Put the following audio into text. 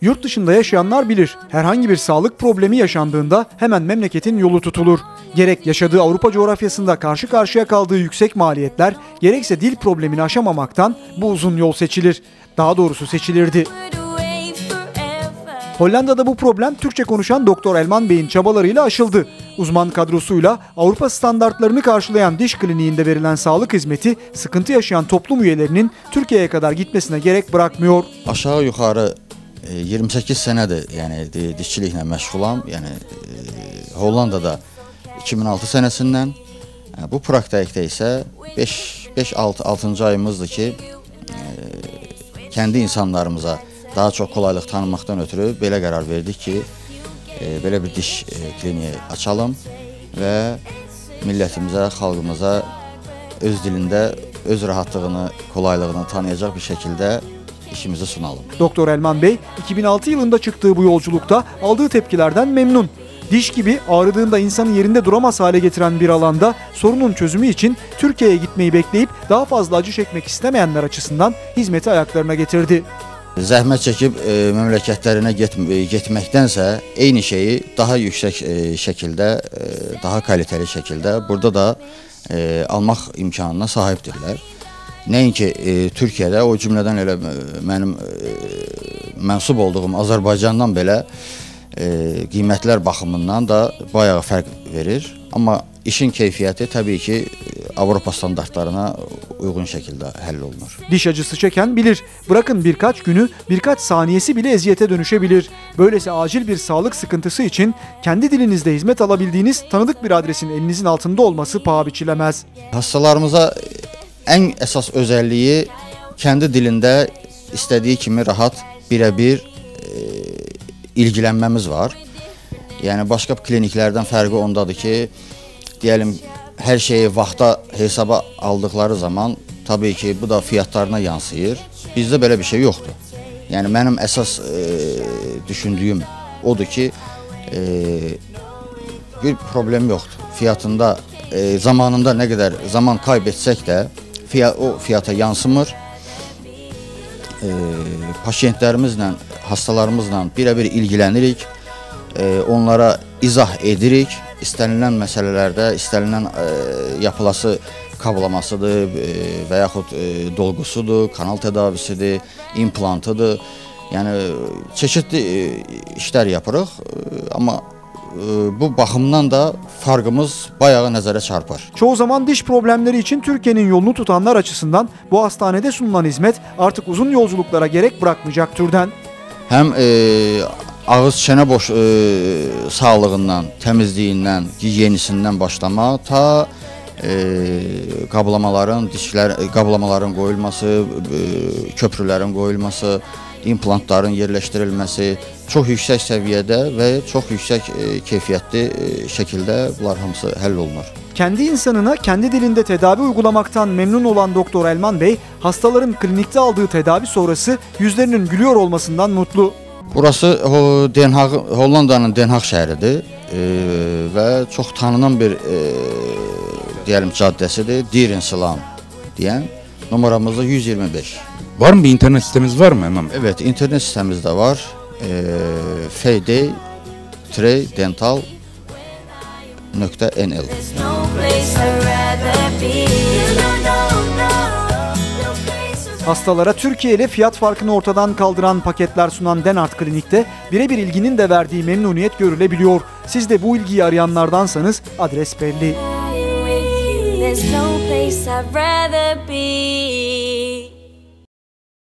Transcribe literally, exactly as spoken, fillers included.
Yurt dışında yaşayanlar bilir. Herhangi bir sağlık problemi yaşandığında hemen memleketin yolu tutulur. Gerek yaşadığı Avrupa coğrafyasında karşı karşıya kaldığı yüksek maliyetler, gerekse dil problemini aşamamaktan bu uzun yol seçilir. Daha doğrusu seçilirdi. Hollanda'da bu problem Türkçe konuşan Doktor Elman Bey'in çabalarıyla aşıldı. Uzman kadrosuyla Avrupa standartlarını karşılayan diş kliniğinde verilen sağlık hizmeti sıkıntı yaşayan toplum üyelerinin Türkiye'ye kadar gitmesine gerek bırakmıyor. Aşağı yukarı iyirmi səkkiz senedir yani dişçilikle məşğulam. Yani Hollanda'da iki bin altı senesinden, bu praktikdə isə beş altı ayımızdır ki kendi insanlarımıza daha çok kolaylık tanımaktan ötürü belə qərar verdik ki, e, belə bir diş e, kliniği açalım ve millətimizə, xalqımıza öz dilində öz rahatlığını, kolaylığını tanıyacak bir şekilde işimizi sunalım. Doktor Elman Bey iki bin altı yılında çıktığı bu yolculukta aldığı tepkilerden memnun. Diş gibi ağrıdığında insanı yerinde duramaz hale getiren bir alanda sorunun çözümü için Türkiye'ye gitmeyi bekleyip daha fazla acı çekmek istemeyenler açısından hizmeti ayaklarına getirdi. Zəhmət çəkib e, məmləkətlərinə get, getməkdənsə eyni şeyi daha yüksək e, şəkildə, e, daha kaliteli şəkildə burada da e, almaq imkanına sahibdirlər. Nəinki e, Türkiyədə, o cümlədən elə mənim e, mənsub olduğum Azərbaycandan belə e, qiymətlər baxımından da bayağı fərq verir. Amma işin keyfiyyəti təbii ki Avrupa standartlarına uygun şekilde hallolunur. Diş acısı çeken bilir. Bırakın birkaç günü, birkaç saniyesi bile eziyete dönüşebilir. Böylesi acil bir sağlık sıkıntısı için kendi dilinizde hizmet alabildiğiniz tanıdık bir adresin elinizin altında olması paha biçilemez. Hastalarımıza en esas özelliği kendi dilinde istediği kimi rahat birebir e, ilgilenmemiz var. Yani başka kliniklerden farkı ondadır ki, diyelim her şeyi vaxta hesaba aldıkları zaman tabii ki bu da fiyatlarına yansıyır. Bizde böyle bir şey yoktu. Yani benim esas e, düşündüğüm odur ki e, bir problem yoktu. Fiyatında e, zamanında ne kadar zaman kaybetsek de fiyat, o fiyata yansımır. E, Paşiyentlerimizle, hastalarımızla birebir ilgilenirik. E, onlara izah edirik. İstenilen meselelerde, istenilen e, yapılası kablamasıdır e, və yaxud e, dolgusudur, kanal tedavisidir, implantıdır. Yani çeşitli e, işler yapırıq, e, ama e, bu baxımdan da farkımız bayağı nəzərə çarpar. Çoğu zaman diş problemleri için Türkiye'nin yolunu tutanlar açısından bu hastanede sunulan hizmet artık uzun yolculuklara gerek bırakmayacak türden. Hem e, ağız çene boş e, sağlığından, temizliğinden, giyenisinden başlama ta e, qablamaların, dişlər, qablamaların qoyulması, e, köprülərin qoyulması, implantların yerləşdirilməsi çok yüksek seviyede ve çok yüksek e, keyfiyyətli e, şekilde bunlar hamısı həll olunur. Kendi insanına kendi dilinde tedavi uygulamaktan memnun olan Doktor Elman Bey, hastaların klinikte aldığı tedavi sonrası yüzlerinin gülüyor olmasından mutlu. Burası Den Haag, Hollanda'nın Den Haag şəhəridir e, ve çok tanınan bir e, diyelim caddesidir. Dierenslaan diyen numaramızda yüz yirmi beş. Var mı bir internet sitemiz var mı Elman Bey? Evet, internet sitemiz de var. E, f d dental nokta n l. Hastalara Türkiye ile fiyat farkını ortadan kaldıran paketler sunan Denart Klinik'te birebir ilginin de verdiği memnuniyet görülebiliyor. Siz de bu ilgiyi arayanlardansanız adres belli.